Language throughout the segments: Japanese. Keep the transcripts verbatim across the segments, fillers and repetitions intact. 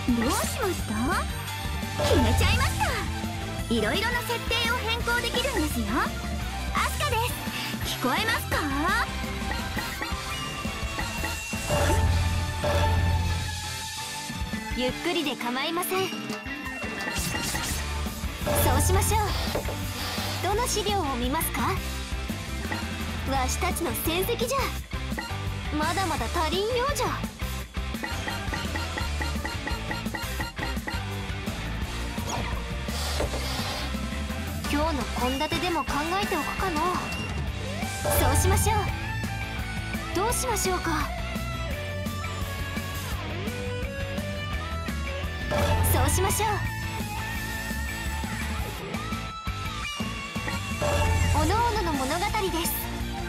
どうしました？決めちゃいました。いろいろな設定を変更できるんですよ。アスカです。聞こえますか？ゆっくりで構いません。そうしましょう。どの資料を見ますか？わしたちの戦績じゃまだまだ足りんようじゃ。今日の献立でも考えておくかの。そうしましょう。どうしましょうか。そうしましょう。おのおのの物語です。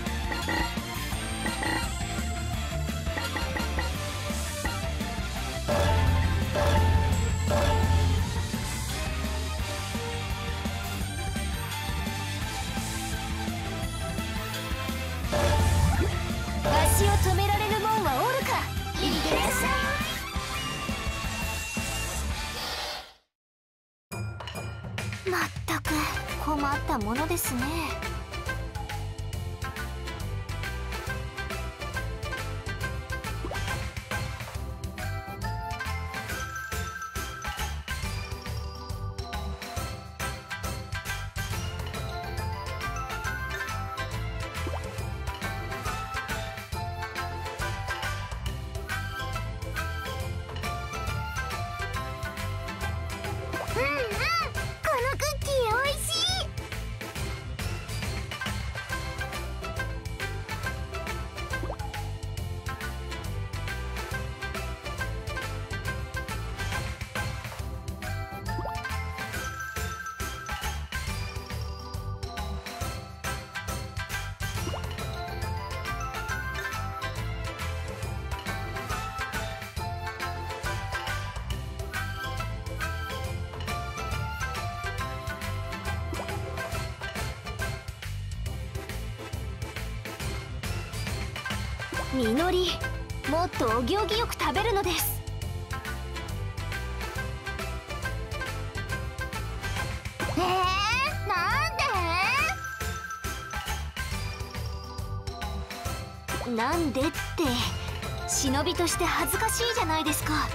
わしを止められるもんはおるか。いってらっしゃい。まったく困ったものですね。うんうん、このクッキーおいしい。みのり、もっとお行儀よく食べるのです。えー、なんで？なんでって忍びとして恥ずかしいじゃないですか。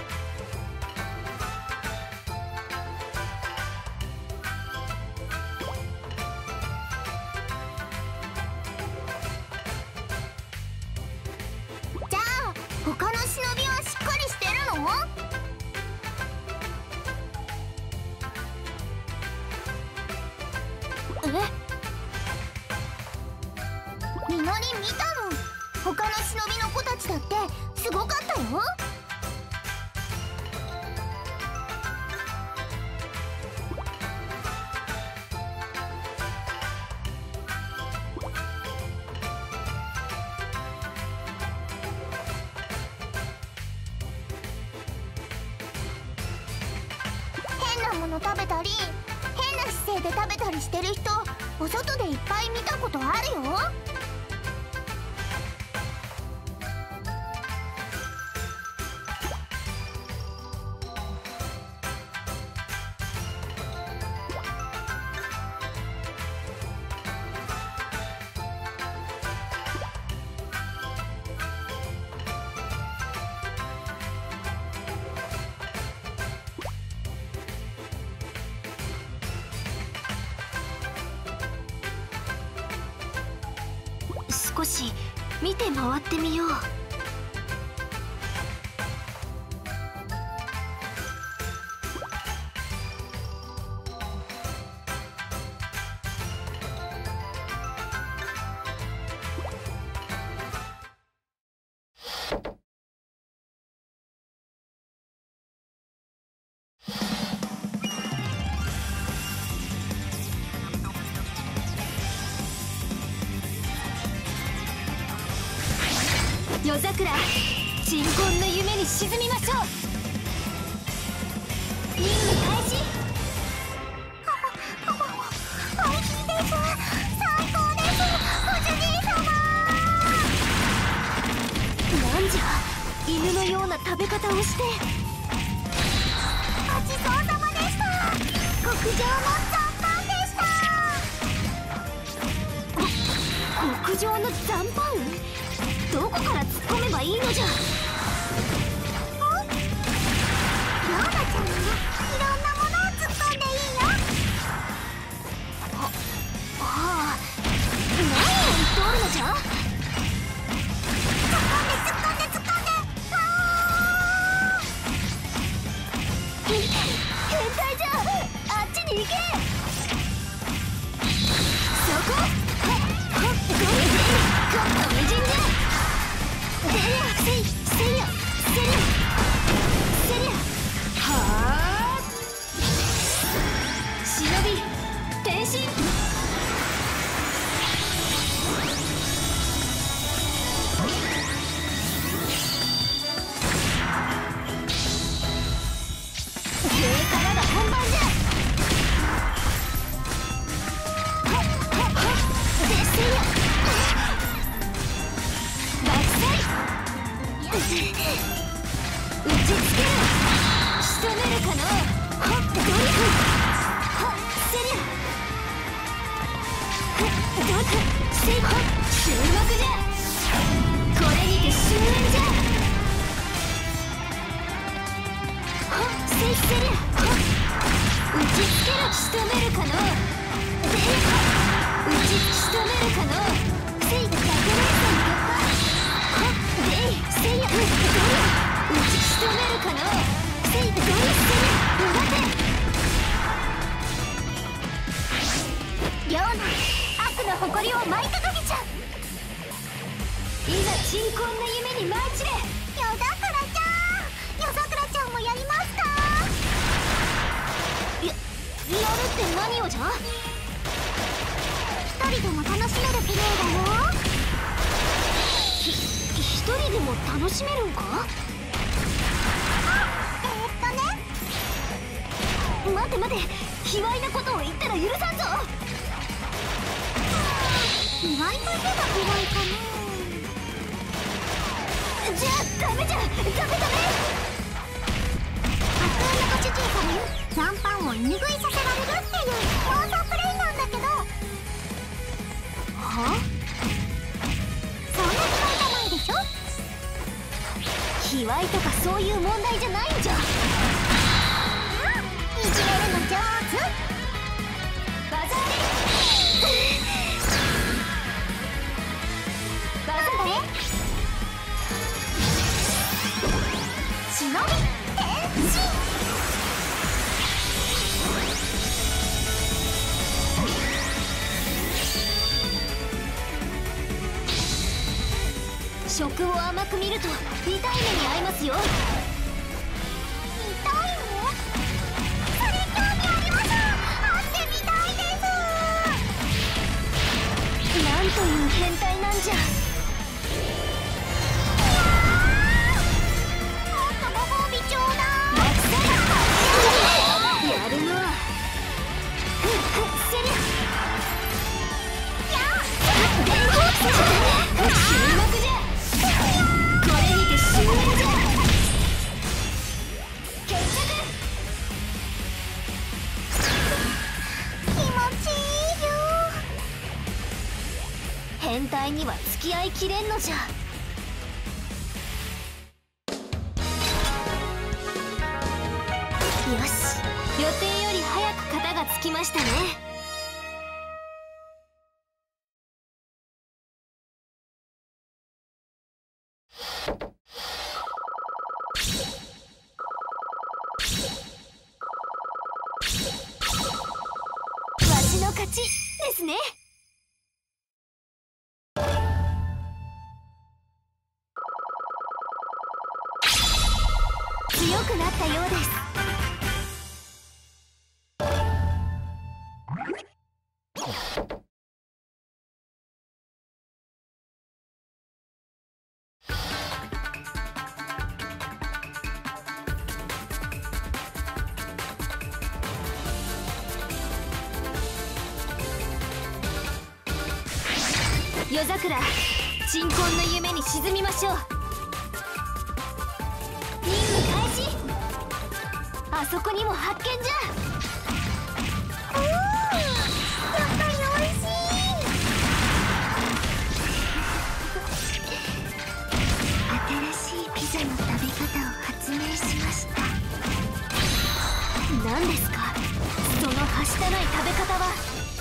他の忍びはしっかりしてるの？え？みのり見たの？他の忍びの子たちだってすごかったよ。変なもの食べたり変な姿勢で食べたりしてる人、お外でいっぱい見たことあるよ。少し見て回ってみよう。夜桜、鎮魂の夢に沈みましょう。任務開始。おいしいです。最高です、ご主人様。なんじゃ、犬のような食べ方をして。 ちそうさまでした。極上の残飯でした。極上の残飯？どこから突っ込めばいいのじゃ。ヨーナちゃんにはいろんなものを突っ込んでいいよ。は、はあ、何を言っておるのじゃ。突っ込んで突っ込んで突っ込んで。あー、変態じゃ。あっちに行け。そこ。はっはっ、ゴリゴリカットみじんじゃ。でやせいせりゃせりゃせりゃ。はあ、忍び転身。これからが本番じゃ。はっはっはっでせりゃ爆砕。打ちつける。仕留めるかの。はっドリフ。はっセリア。はっドクセイ。はっ終幕じゃ。これにて終焉じゃ。はっセイセリア。はっ打ちつける。仕留めるかの。で打ち仕留めるかの。セイ百名戦突破。はっでセイヤドリア。打ち仕留めるかの。セイドリセリア裏手。リョーナ、悪の誇りを舞い掲げちゃう。いざ鎮魂の夢に舞い散れ。夜桜ちゃん、夜桜ちゃんもやりますか。や、やるって何をじゃ。一人でも楽しめるプレイだよ。ひ、一人でも楽しめるんか。あ、えー、っとね。待て待て、卑猥なことを言ったら許さんぞ。卑猥といえば卑猥かな。じゃあダメじゃ、ダメダメ。架空のご主人様に残飯を入食いさせられるっていう妄想プレイなんだけど。はあ、そんな卑猥じゃないでしょ。卑猥とかそういう問題じゃないんじゃ。いじめるの上手。バザーリバザーリ忍び転身。食を甘く見ると痛い目に遭いますよ。痛いの？それ興味あります。会ってみたいです。なんという変態なんじゃ。もっとご褒美ちょうだい。やるのはふっふっせりゃ。やっ終幕じゃ。これにて終焉じゃ。決着。気持ちいいよ。変態には付き合いきれんのじゃ。よし、予定より早く型がつきましたね。わしの勝ちですね。強くなったようです。夜桜、鎮魂の夢に沈みましょう。任務開始。明あそこにも発見じゃ。 おお、やっぱりおいしい。新しいピザの食べ方を発明しました。 何ですかそのはしたない食べ方は。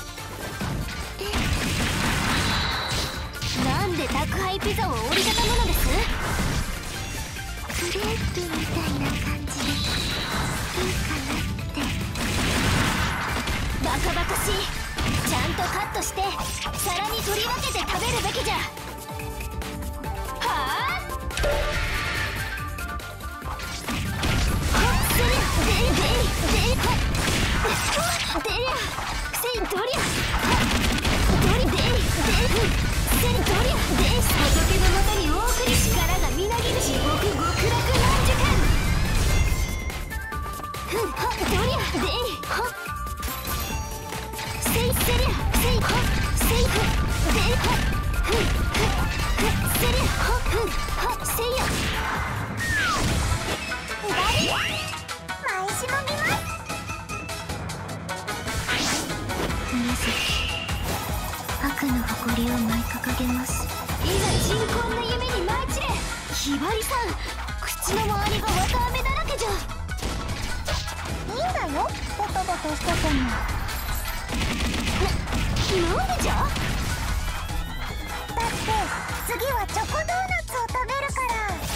なんで宅配ピザを折りたたむのです？ クレープみたいな感じでいいかなって。 バカバカしい。ちゃんとカットして皿に取り分けて食べるべきじゃ。はあ？はっせりゃでりでりでりはっでりゃせいどりゃはっどりでりでりせいどりゃでし仏のもとに多くに力がみなぎる地獄極楽何時間。ふんはっどりゃでりはっせいせりゃせいはっせいふでりはっふんふんふんせりゃはっふんはっせいや左前しもぎます。宮崎、悪の誇りを舞い掲げます。 いざ鎮魂の夢に舞い散れ。ひばりさん、口の周りが綿あめだらけじゃ。 いいんだよ、ボトボトしてても。 な、なんでじゃ？ だって次はチョコドーナツを食べる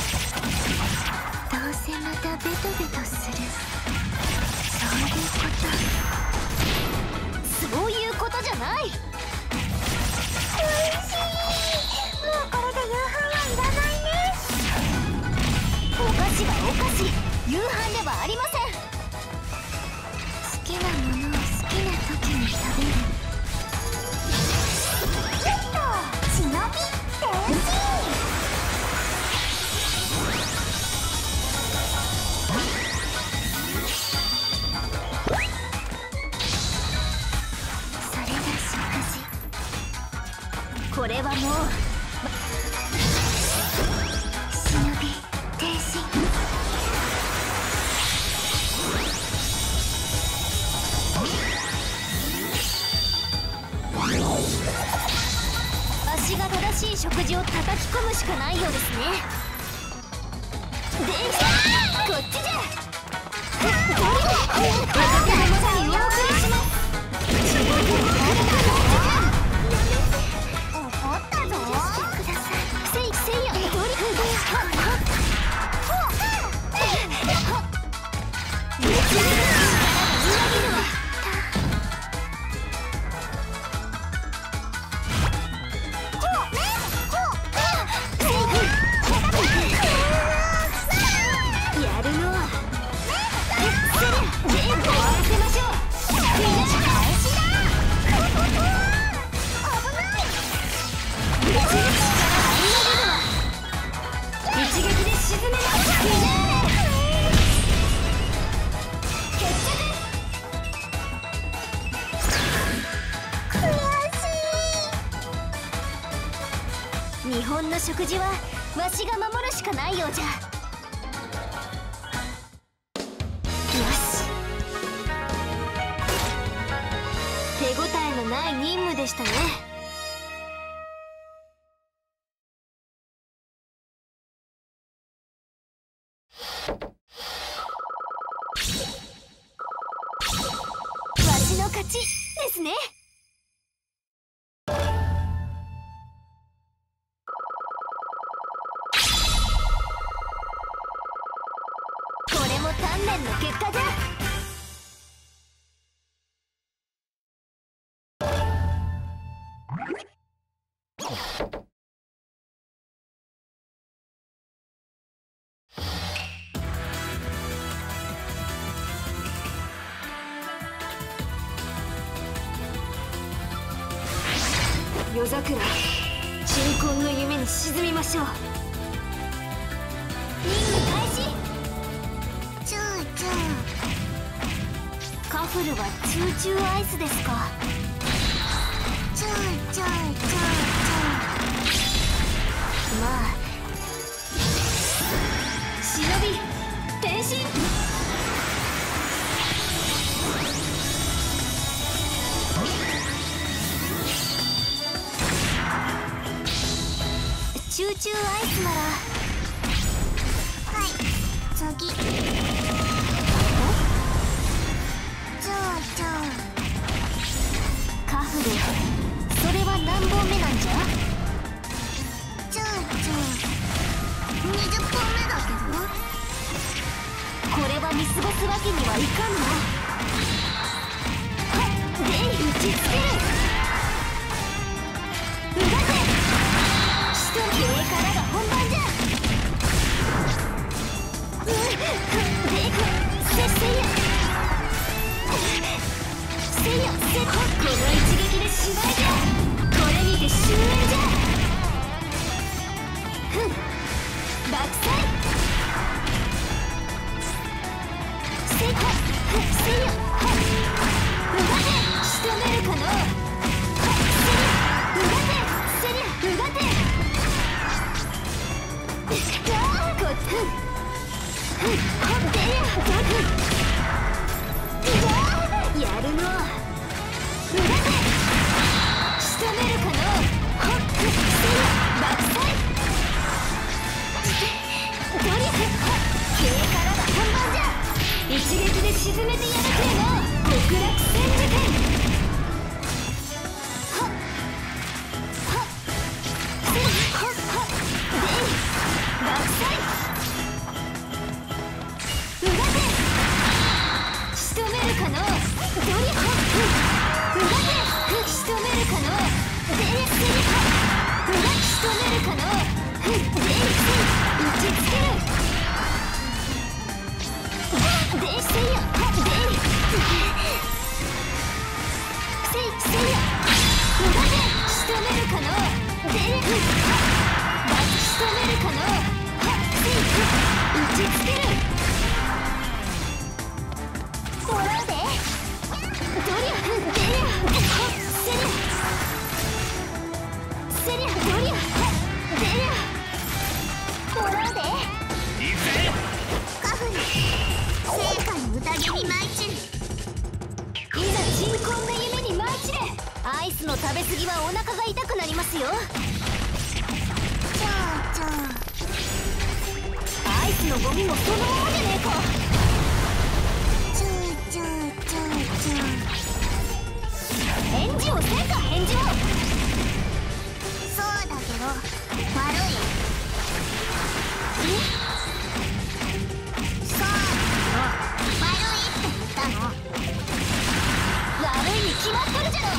から。どうせまたベトベトする。そういうこと。 そういうことじゃない。 おいしい。もうこれで夕飯はいらないね。 お菓子はお菓子、夕飯ではありません。 好きなものを好きな時に食べる。ちょっと忍び天使。それが食事。 これはもう忍び天使。 足が正しい食事を叩き込むしかないようですね。できた！こっちじゃ。私のまさにお送りします。 怒ったぞ。ください。 せいせいやドリフではっはっ力がみなぎるわ。やるのは全部終わらせましょう。みんな返しだ。 危ない。 力がみなぎるわ。一撃で沈めます。フィナーレ決着。 悔しい。 日本の食事はわしが守るしかないようじゃ。よし。手応えのない任務でしたね。わしの勝ちですね。これも鍛錬の結果じゃ。夜桜、鎮魂の夢に沈みましょう。任務開始。 チューチュー。 カフルはチューチューアイスですか。 チューチューチューチュー。 まあ忍び変身。 中アイスなら。 はい、次。じゃあじゃあカフでそれは何本目なんじゃ。 じゃあじゃあにじゅっぽんめだけど。 これは見過ごすわけにはいかんの。はっでい打ちつける。うがてしと上からが本番じゃ。うっでいくせっせいやせいやせっこの一撃でしまいじゃ。これにて終焉じゃ。ふん爆砕せいこふっせいやはっうがて仕留めるかの。はっせりゃうがてせりゃうがてあーこふんふんはっでりゃふんやるの。うがて仕留めるかの。はっふっせりゃ爆砕ドリフはっ経からが本番じゃ。一撃で沈めてやるけえの極楽戦時点。はっはっせいはっはっでい爆砕うがて仕留めるかの。ドリはっうがて仕留めるかの。でいせりはっうが仕留めるかの。ふんでいせい打ちつける。でいせいやはっでいせいせいやうがて仕留めるかの。でいふはっバチ仕留めるかの。はっせいふ打ちつける。もらうでどりゃふんでりゃはっせりゃせりゃどりゃはっでりゃもらうでカフに聖火の宴に舞い散る。 いざ鎮魂の夢に舞い散れ。アイスの食べ過ぎはお腹が痛くなりますよ。 じゃあじゃあアイスのゴミもそのままじゃねえか。 じゃあじゃあじゃあじゃあ返事をせんか返事を。 そうだけど悪い。 えそう悪いって言ったの。 悪いに決まっとるじゃろ。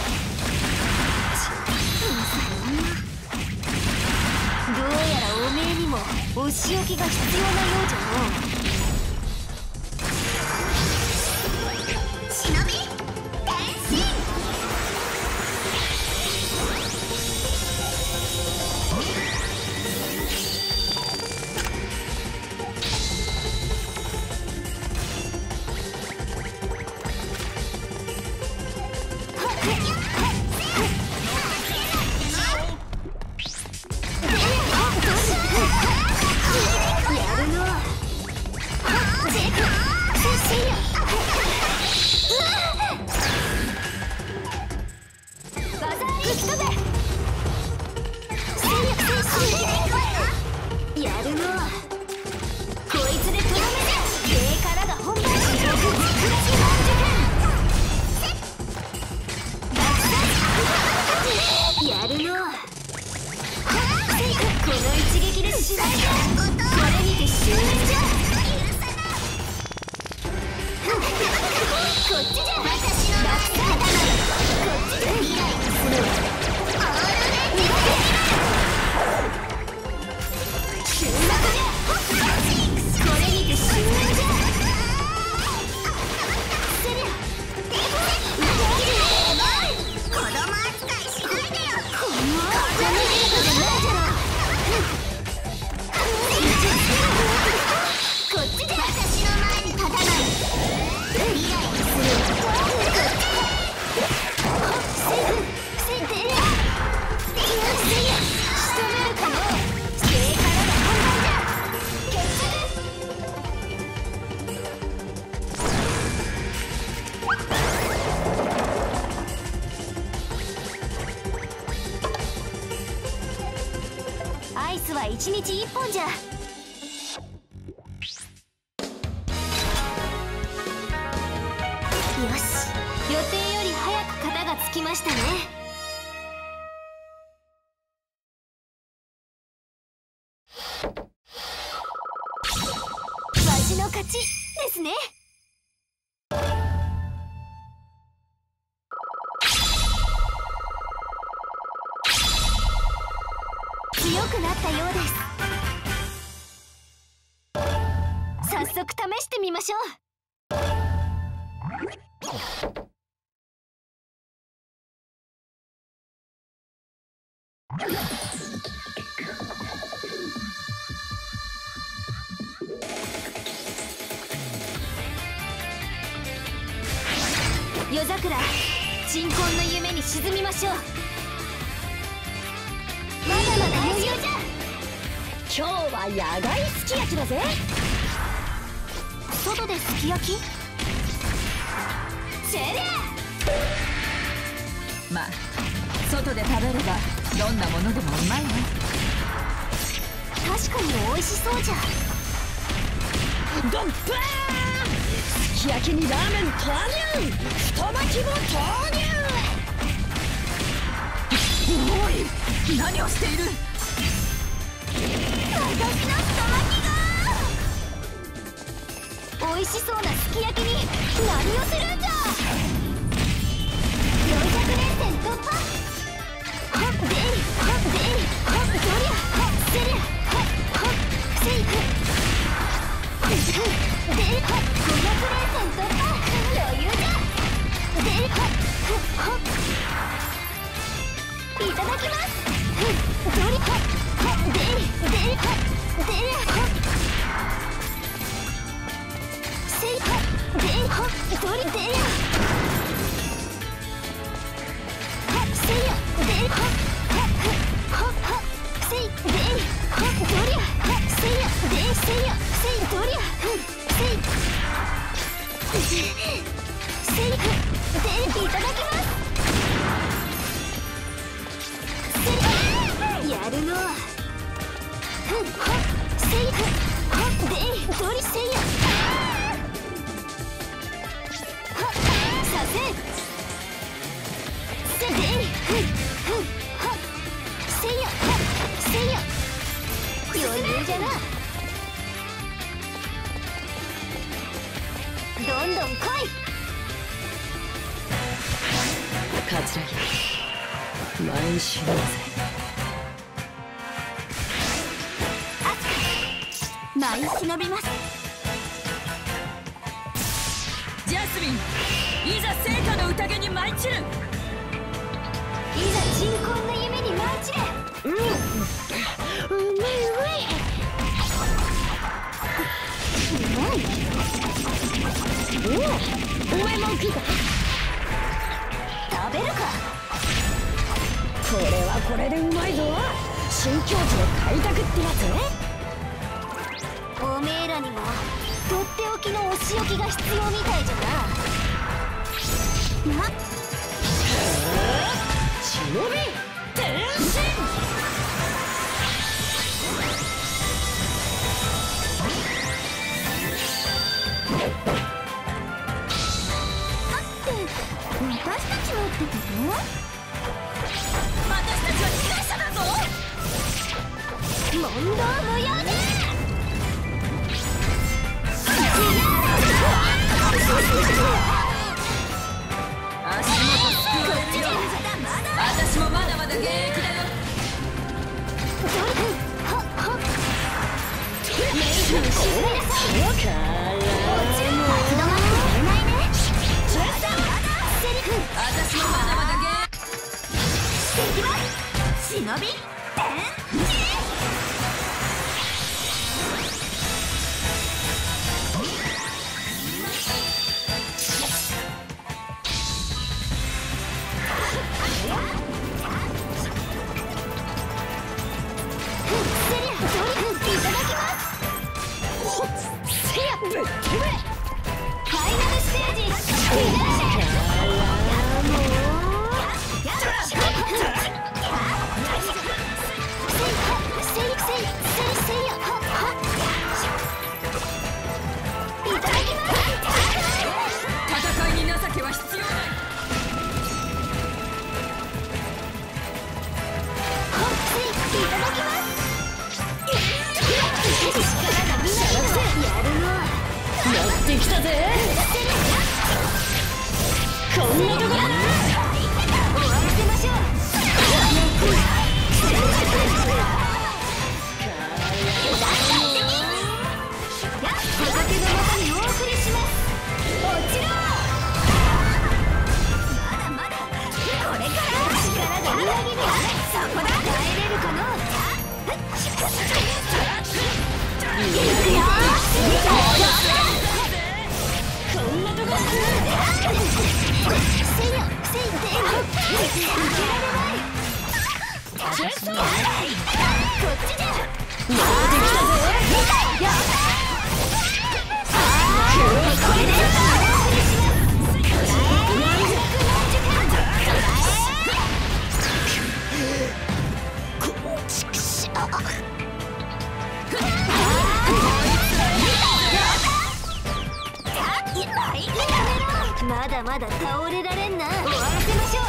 うるさい女。 どうやらおめえにもお仕置きが必要なようじゃのう。 忍び転身。 やるのはこいつでとどめじゃ。経からが本番し極楽満受験。やるのはこの一撃でしまいじゃ。これにて終焉じゃ。こっちじゃ。私の爆弾こっちで未来にする。オールデン終幕じゃ。これにて終焉じゃ。せ一本じゃ。よし、予定より早く型がつきましたね。わしの勝ちですね。強くなったようです。早速試してみましょう。夜桜、鎮魂の夢に沈みましょう。まだまだ余裕じゃ。 今日は野外すき焼きだぜ。 外ですき焼き？チェレー。 まあ外で食べればどんなものでもうまいね。 確かに美味しそうじゃ。 ドンパーン。すき焼きにラーメン投入。太巻きも投入。おい、何をしている。 私の太巻きが美味しそうなすき焼きに何をするんじゃ。よんひゃくれんてん突破。はっデリはっデリはっドリアはっセリアはっはっセイクデリはっごひゃくれんてん突破。余裕じゃ。デリはっはっいただきます。ドリはっはっデリデリはっデリはっセイはっデリはっドリデリアはっセイヤデリはっはっはっはっセイデリはっドリアはっセイヤデリセイヤセイドリアセイセイデリいただきます。やるの。ふんはっセイフはっデイドリセイヤはっさせせデイふんふんはっセイヤはっセイヤ余裕じゃな。どんどん来い。 カツラギ前にしようぜ。 舞い忍びます。 ジャスミン、いざ聖火の宴に舞い散る。 いざ鎮魂の夢に舞い散れ。 うん、うめいうめい。 うまい。 おお、お前も食うか。 食べるか。 これはこれでうまいぞ。新境地の開拓ってやつ。 おめえらにもとっておきのお仕置きが必要みたいじゃな。なっ忍び転身。 あって私たちはってこと？ 私たちは被害者だぞ。 問答無用で。 足元すくわれるよ。私もまだまだ現役だよ。 はっはっメイクに沈めなさい。 そうか。 立ち止まってくれないね。セリフ私もまだまだ現役できます。忍び転じ。せいぜ。こんなとこだな。 終わらせましょう。畑の中にお送りします。落ちろ。まだまだこれから力がみなぎる。そこだ。耐えれるかな。いくよ。 こんなとこだな。 せいやせいで受けられない。 ジェストこっちじゃ。 もうできたぜ。 これでまだまだ倒れられんな。終わらせましょう。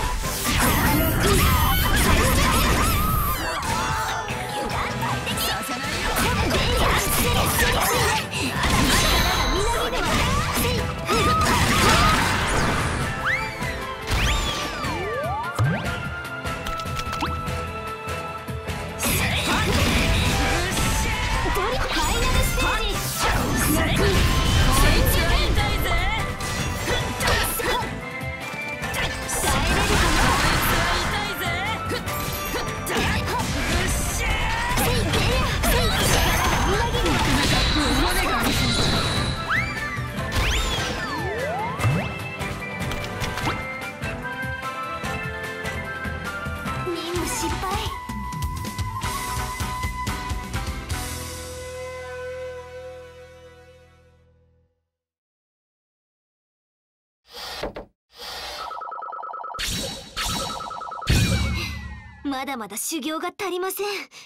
まだまだ修行が足りません。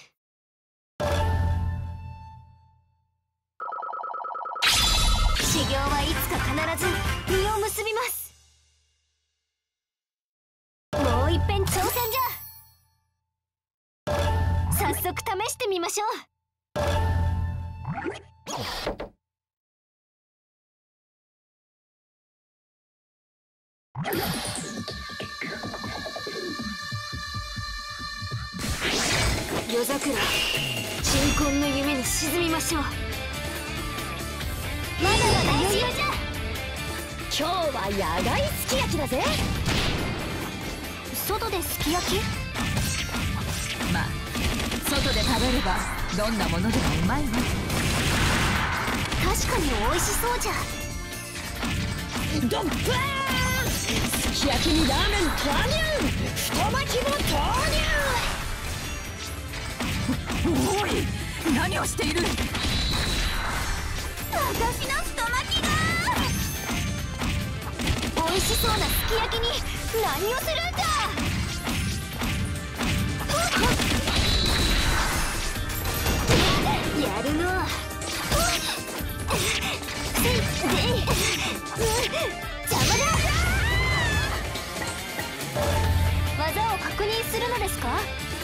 修行はいつか必ず実を結びます。もう一遍挑戦じゃ。早速試してみましょう。夜桜、鎮魂の夢に沈みましょう。まだまだ余裕じゃ。 今日は野外すき焼きだぜ。 外ですき焼き？ まあ外で食べればどんなものでもうまいわ。 確かに美味しそうじゃ。 ドンバーン。すき焼きにラーメン投入。太巻きも投入。 おい、何をしている。 私の太巻きが美味しそうなすき焼きに何をするんだ。やるの。邪魔だ。技を確認するのですか？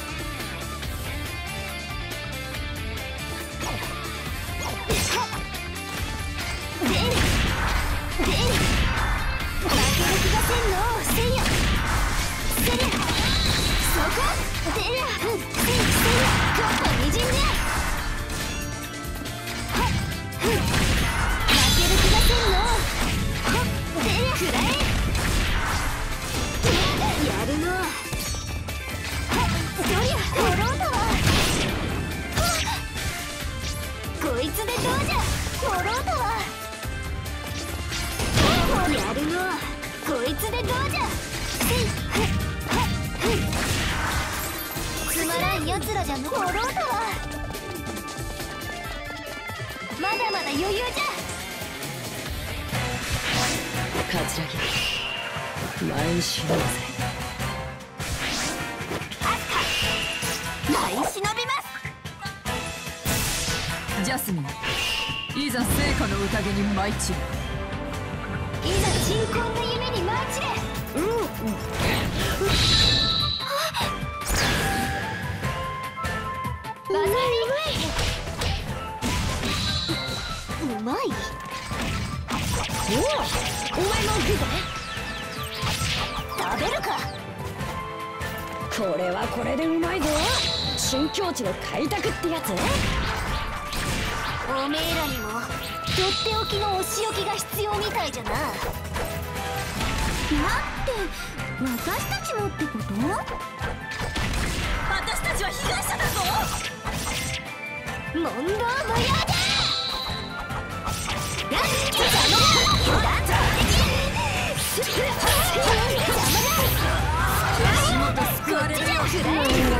奴らじゃのろうだわ。まだまだ余裕じゃ。 カツラギ前に忍ぶぜ。 前に忍びます。 ジャスミン、いざ聖火の宴に舞い散る。 いざ鎮魂の夢に舞い散れ。うん、うんうまい。 お前も食うぜ。 食べるか。 これはこれでうまいぞ。新境地の開拓ってやつ。 おめえらにもとっておきのお仕置きが必要みたいじゃな。待って私たちもってこと？ 私たちは被害者だぞ。 問答無用だ。 足元救われるよ。 こっちじゃ。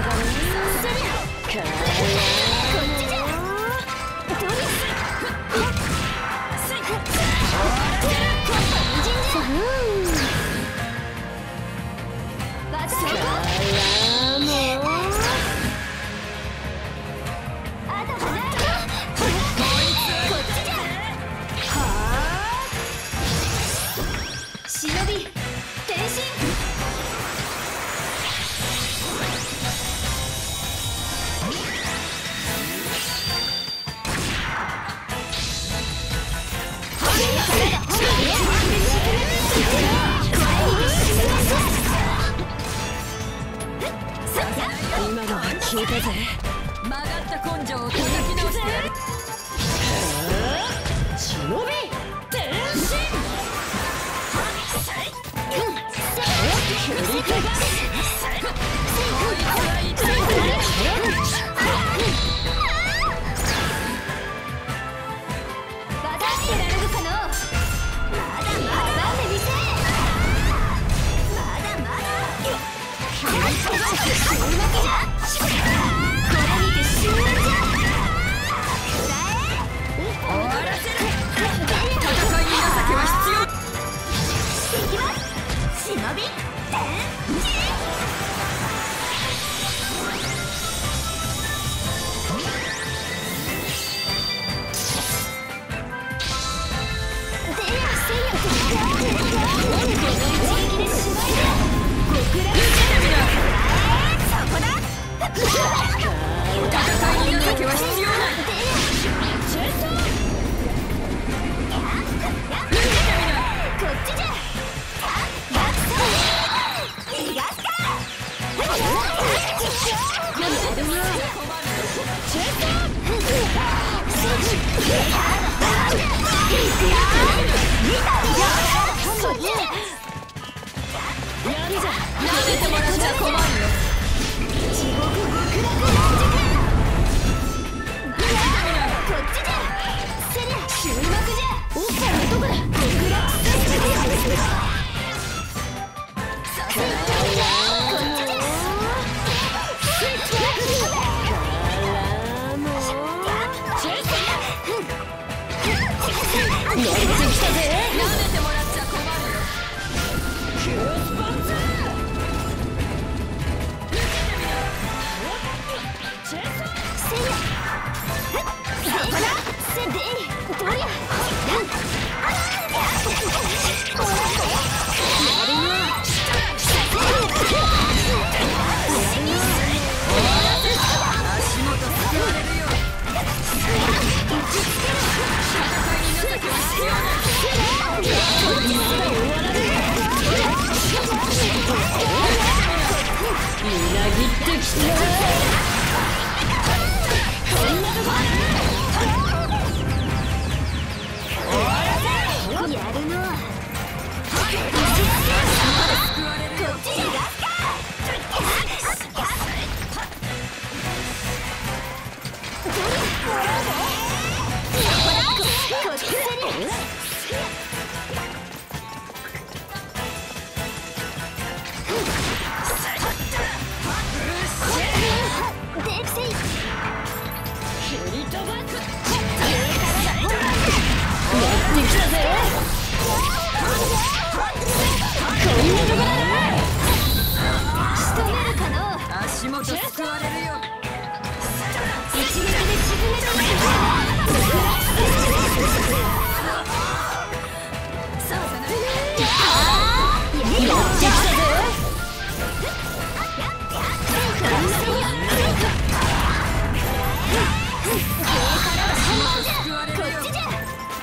忍び転身。 今のは聞いたぜ。 曲がった根性を叩き直してやる。 忍び転身。 戦いに情けは必要ない。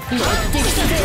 乗ってきたぜ。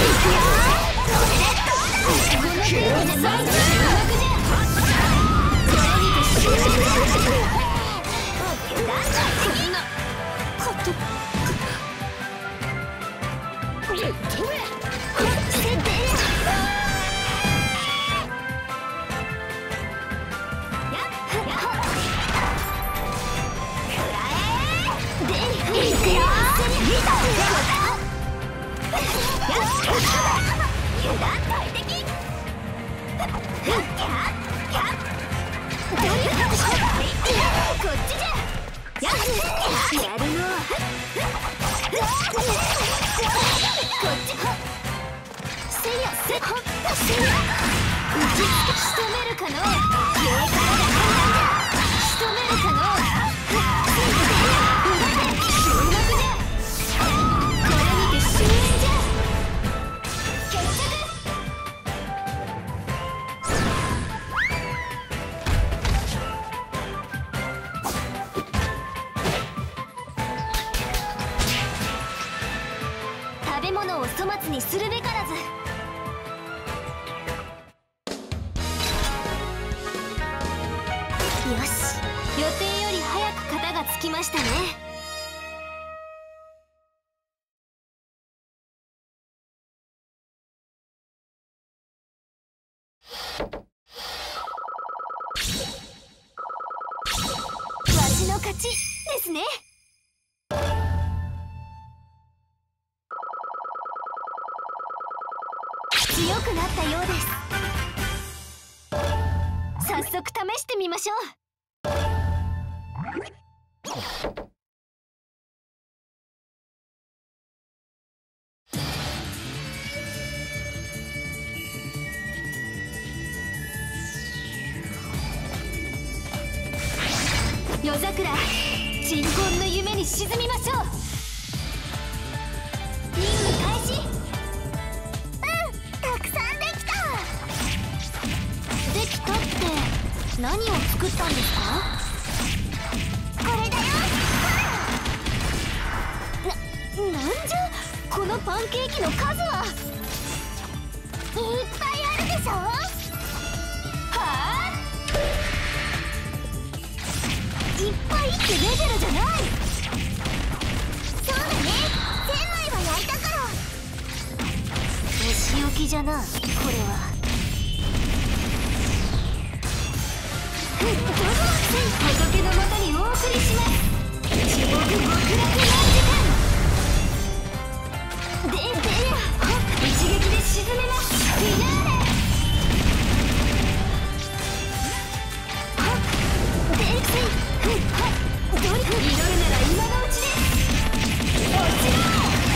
食べ物を粗末にするべからず。よし、予定より早く型がつきましたね。わしの勝ちですね。強くなったようです。早速試してみましょう。夜桜、鎮魂の夢に沈みましょう。任務開始。できたって何を作ったんですか？これだよ。な、なんじゃこのパンケーキの数は。いっぱいあるでしょ。はあ、いっぱいってレベルじゃない。そうだね、せんまいは焼いたから。お仕置きじゃな、これは。仏のもとにお送りします。地獄極楽の時間で、でよ、一撃で沈めます。フィナーレ。で、せい、ふっ、はっ、どれ、祈るなら今のうちです。落ちろ。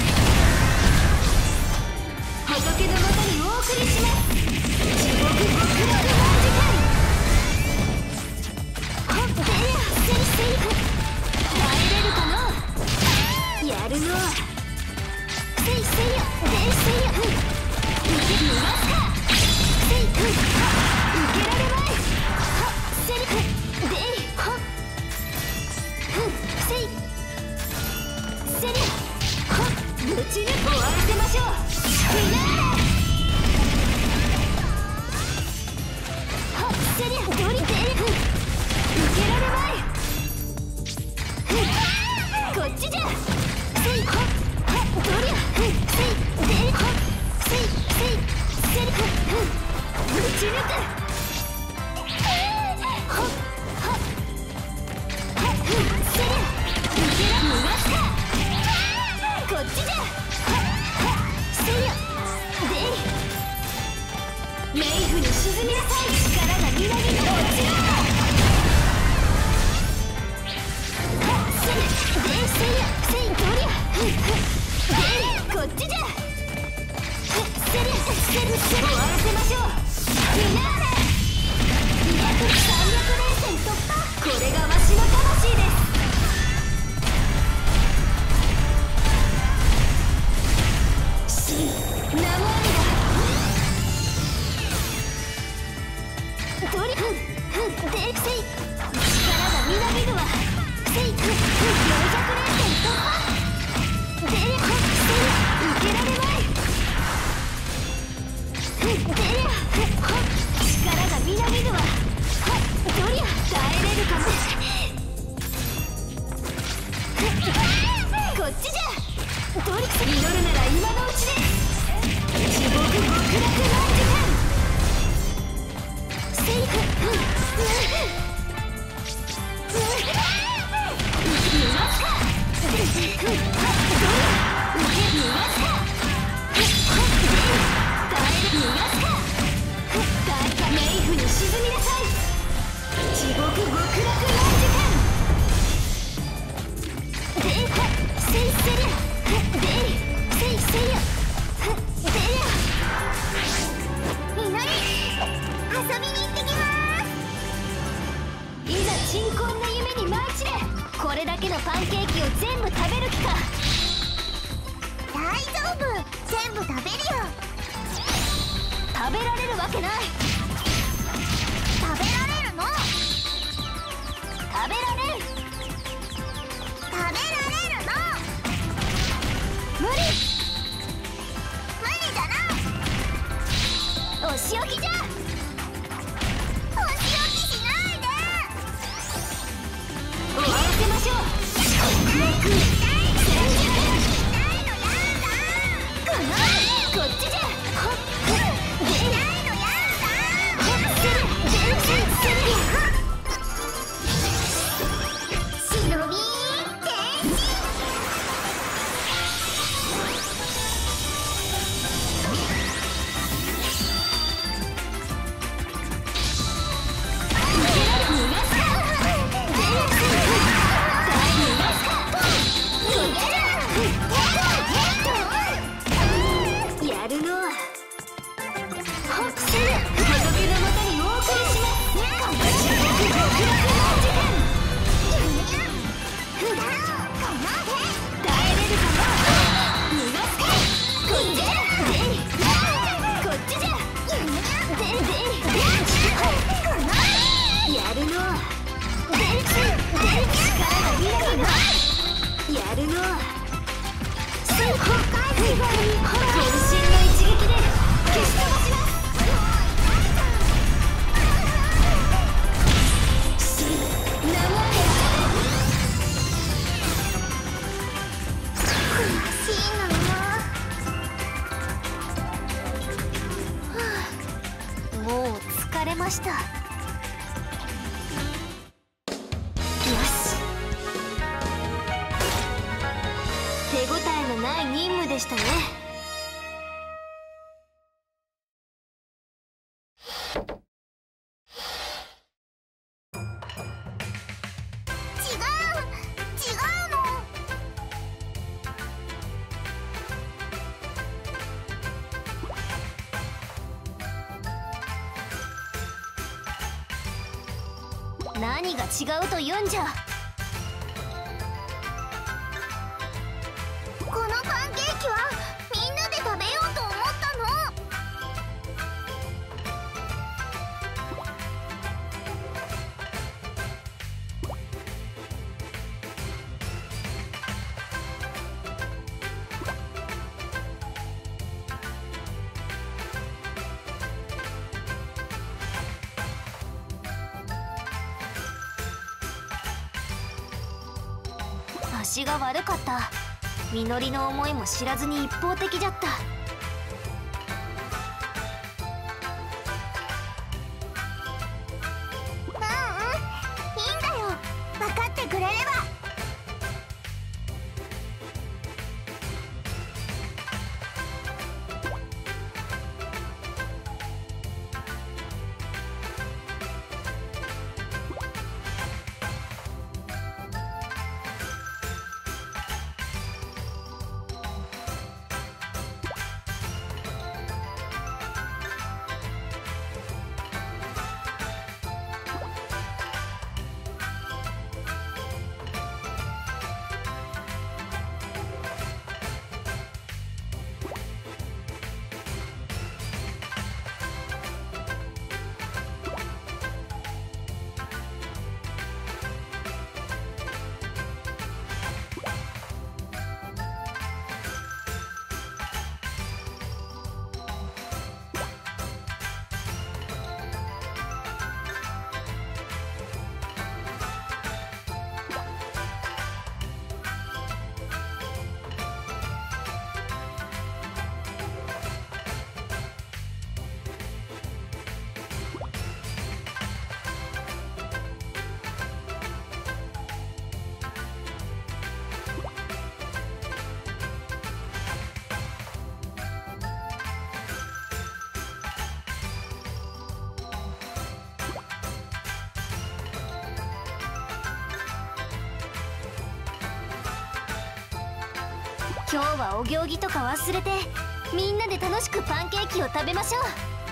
仏のもとにお送りします。地獄極楽の時間。耐えれるかな。やるの。せいせいよ、でせいよ。受け逃がすか。せい、受けられまい。はっ、せい、ではっ、せいせいはっ、ぶち抜く。終わらせましょう。フィナーレ。はっ、せい、どりで受けられまい。こっちじゃ。せいはっはっ、どりゃ。せいではっ、せいせいせいはっ、ぶち抜く。はっはっはっ、せりゃ受けら逃がすか。こっちじゃ。はっはっ、せりゃでメイフに沈みなさい。力がみなぎる。落ちろ。で、せいや、せい、どりゃ。で、こっちじゃ。せりゃ、せり、せり、終わらせましょう。フィナーレ。にひゃく、さんびゃくれいせん突破。これがわしの魂です。し、ナモーミだ。どり、ふん、ふん、で、せい。力がみなぎるわ。せい、ふん、ふん、よんひゃくれいせん突破。で、はっ、せい、受けられ努力する祈るなら今のうちで地獄極楽の時間セーフ逃がすか受け逃がすか耐える逃がすか耐えかメイフに沈みなさい地獄極楽の時間でせいせりゃでせいせりゃでりゃみのり遊びに行ってきまーすいざ鎮魂の夢に舞い散れこれだけのパンケーキを全部食べる気か大丈夫全部食べるよ食べられるわけない食べられるの食べられる食べられるの無理無理じゃないお仕置きじゃお仕置きしないで終わらせましょう痛いのやだこっちじゃほっ痛いのやだほっせる全然せる忍び天使やるのはホッせる仏のもとにお送りします地獄極楽の時間耐えれるかな逃がすかこっちじゃでいこっちじゃでいでいやるのはでいでい力がみなぎるやるのは全身の一撃で消し飛ばします生で悔しいなはあもう疲れましたよし手応えのない任務でしたね違う違うの何が違うと言うんじゃこのパンケーキはみんなで食べようと思ったの足が悪かったみのりの思いも知らずに一方的じゃったうんうんいいんだよ分かってくれれば今日はお行儀とか忘れてみんなで楽しくパンケーキを食べましょう。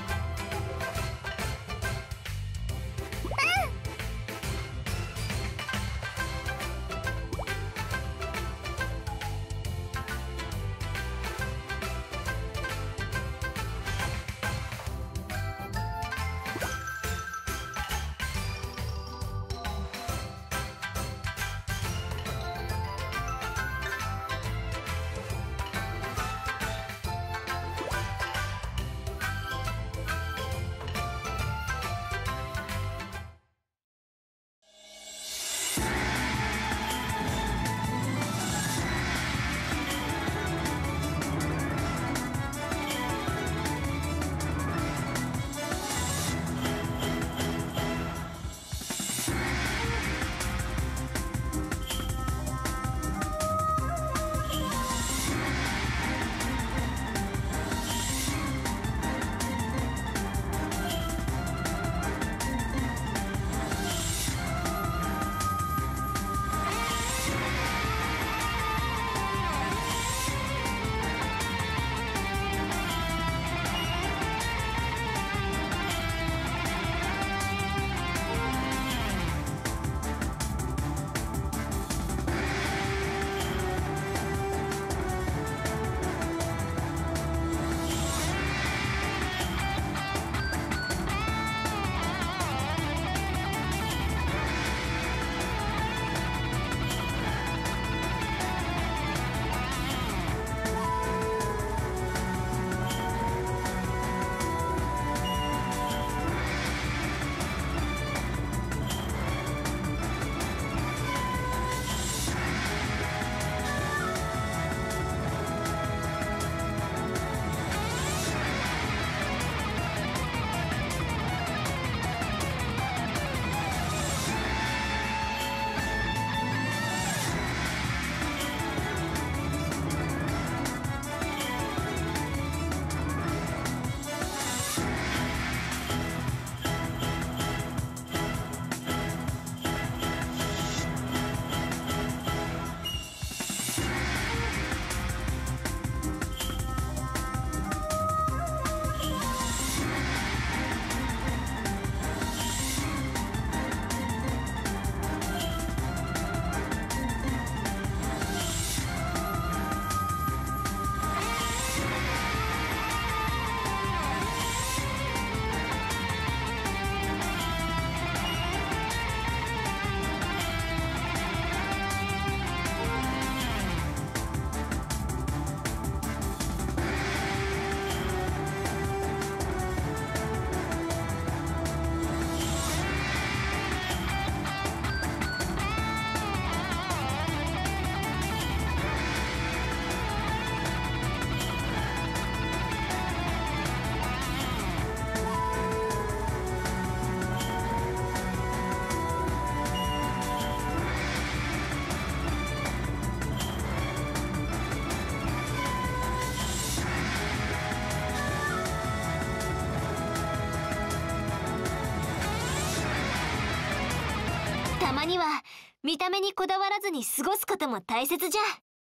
たまには見た目にこだわらずに過ごすことも大切じゃ。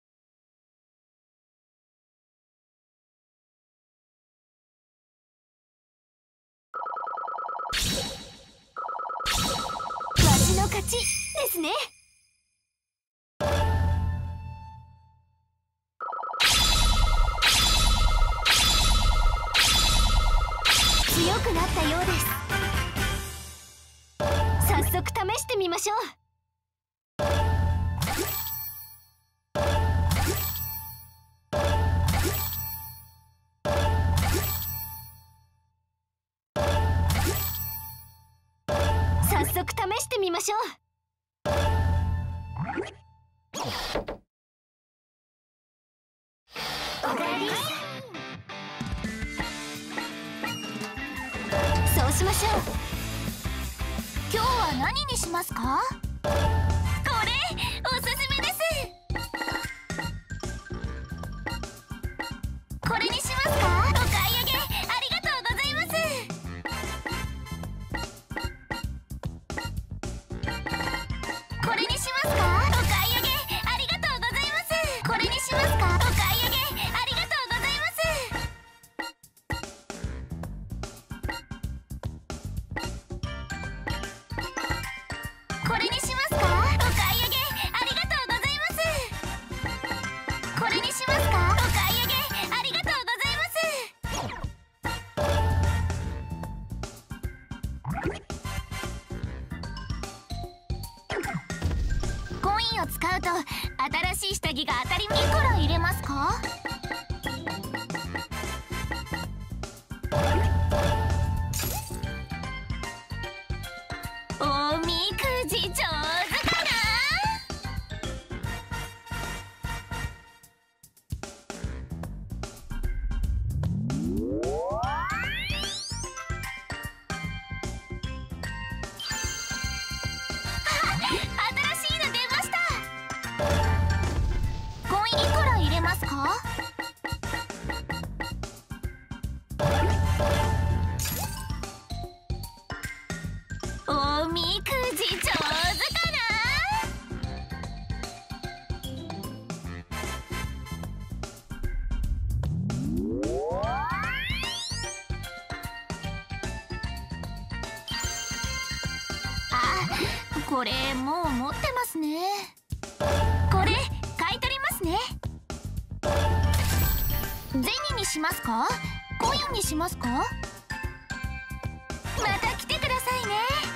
わしの勝ちですね。強くなったようです。早速試してみましょう。早速試してみましょう。おかえり。そうしましょう。今日は何にしますか？これおすすめです。これにしますか？お買い上げありがとうございます。これにしますか？お買い上げありがとうございます。これにしますか？お買いぎが当たり前。いくら入れますか？おみくじ上手かな？新しいの出ました。コインいくら入れますか？おみくじ上手かな？あ、これもう持ってますね。これ買い取りますね。銭にしますか？コインにしますか？また来てくださいね。